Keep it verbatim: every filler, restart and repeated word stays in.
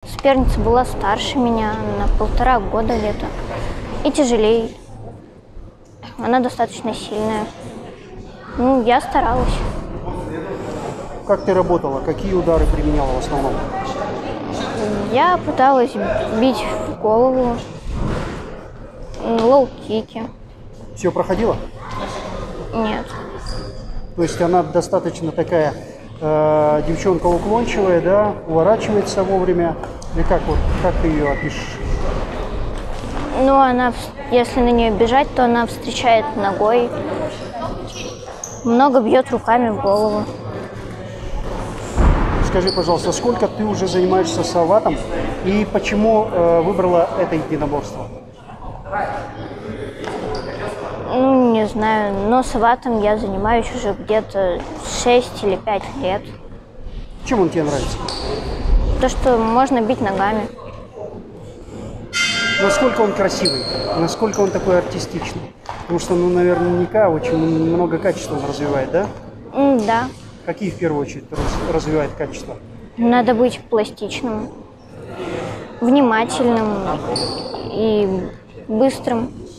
Соперница была старше меня на полтора года где-то и тяжелее. Она достаточно сильная. Ну, я старалась. Как ты работала? Какие удары применяла в основном? Я пыталась бить в голову, лоу-кики. Все проходило? Нет. То есть она достаточно такая э, девчонка уклончивая, да, уворачивается вовремя. Или как вот, как ты ее опишешь? Ну, она, если на нее бежать, то она встречает ногой, много бьет руками в голову. Скажи, пожалуйста, сколько ты уже занимаешься салатом и почему э, выбрала это единоборство? Ну, не знаю, но салатом я занимаюсь уже где-то шесть или пять лет. Чем он тебе нравится? То, что можно бить ногами. Насколько он красивый, насколько он такой артистичный? Потому что, ну, наверняка, очень много качеств он развивает, да? М, да. Какие в первую очередь раз- развивает качества? Надо быть пластичным, внимательным и быстрым.